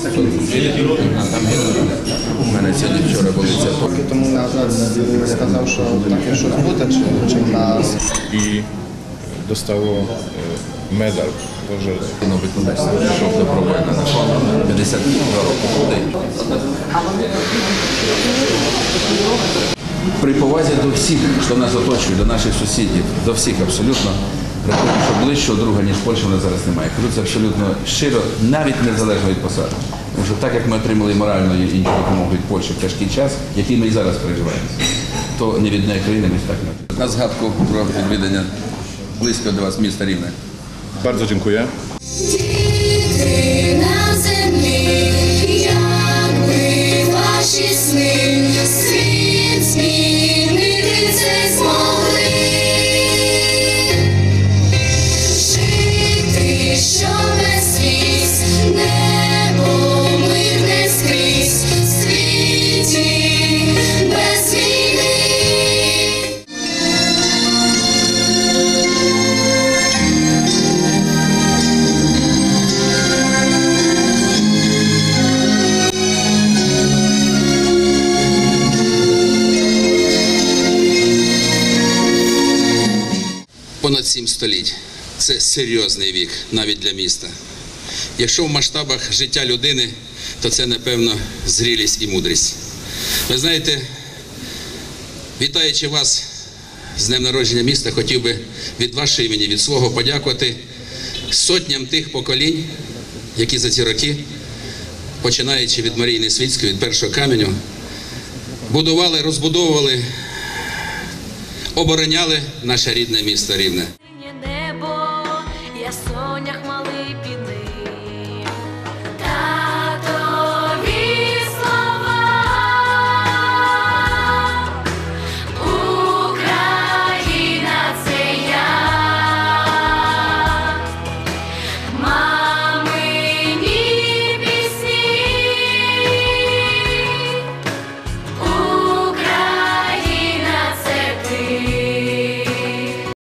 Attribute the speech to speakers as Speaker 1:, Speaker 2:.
Speaker 1: У мене сьогодні вчора були це.
Speaker 2: Роки тому назад сказав, що таке щось буде, чи в нас.
Speaker 3: І достало медаль.
Speaker 1: Виконавця пішов добровольно на фронт. 52 роки буде. При повазі до всіх, хто нас оточує, до наших сусідів, до всіх абсолютно, рахую, що ближчого друга, ніж Польща, вона зараз немає. Кажу це абсолютно щиро, навіть незалежно від посади. Тому що так, як ми отримали моральну і іншу допомогу від Польщі в тяжкий час, який ми і зараз переживаємо, то ні від однієї країни ми так не. На згадку про відвідання близько до вас міста Рівне.
Speaker 3: Bardzo dziękuję.
Speaker 4: Діти на землі, якби ваші сни, світ змінити це змогли. Жити, що без сліз, небо мирне скрізь, в світі без війни.
Speaker 5: Понад 7 століть – це серйозний вік навіть для міста. Якщо в масштабах життя людини, то це, напевно, зрілість і мудрість. Ви знаєте, вітаючи вас з днем народження міста, хотів би від вашого імені, від свого подякувати сотням тих поколінь, які за ці роки, починаючи від Марії Несвітської, від першого каменю, будували, розбудовували, обороняли наше рідне місто Рівне.